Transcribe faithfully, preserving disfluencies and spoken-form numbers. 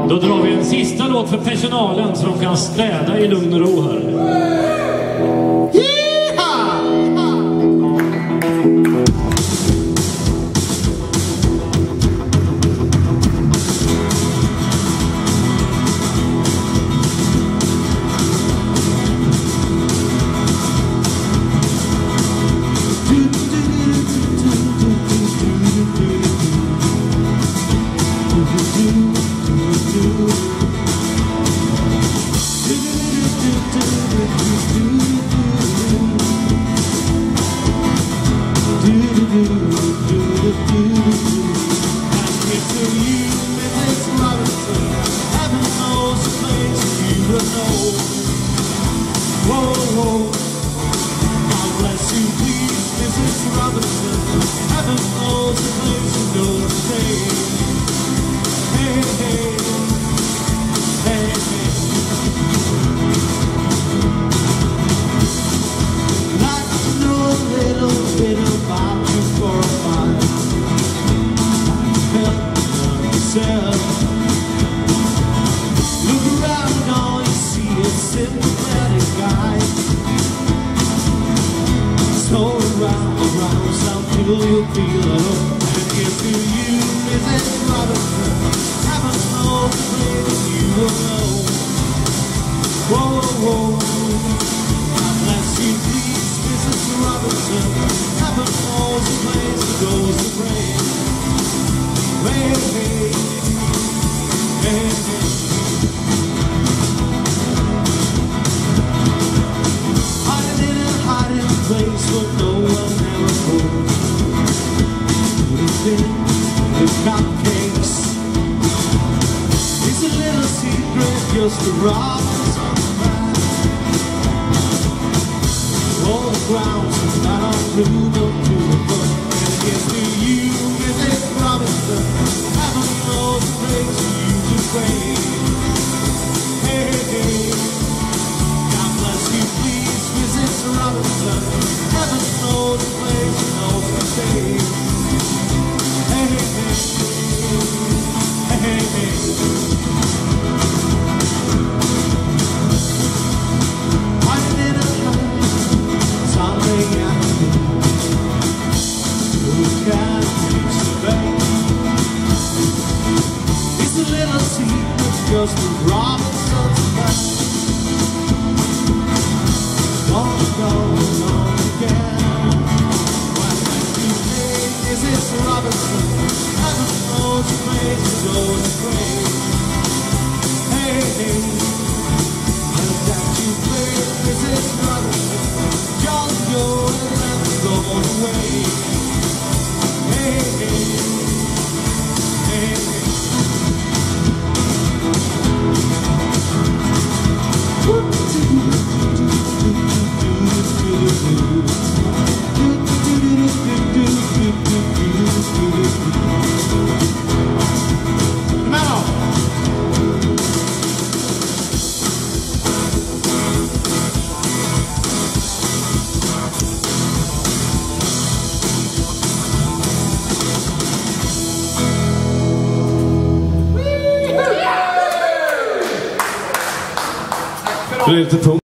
Då drar vi en sista låt för personalen så de kan städa i lugn och ro här. Whoa, whoa, God bless you, please, Missus Robinson. Heaven knows the place you know to stay. Hey, hey, hey, hey. I'd like to know a little bit about you for a while. Help yourself. Look around, all you see is sympathetic guys. So around, around, some people you'll feel at home. And here's to you, Missus Robinson. Heaven knows the place you will know. Whoa, whoa, God bless you, please, Missus Robinson. Heaven knows the place that goes to pray. Hey, hey, hey, hey. Place where no one ever goes. Would have been with cupcakes. It's a little secret, just a Robinson man. All the grounds are not on blue, no to the foot. And here's to you, Missus Robinson. Heaven knows the place you can pray. Hey, hey, God bless you, please, Missus Robinson. Heaven knows the place you know to stay. Hey, hey, hey, hey, hey. Hiding in a house, Sunday afternoon. Who can expect? It's a little secret, just a Robinson's back. Gonna go on again. Why can't you say, Missus Robinson? Heaven knows the place to go to pray. Hey, hey, why can't you say, Missus Robinson? Just go and let me go away. Hey, hey, hey, hey. Det är lite tungt.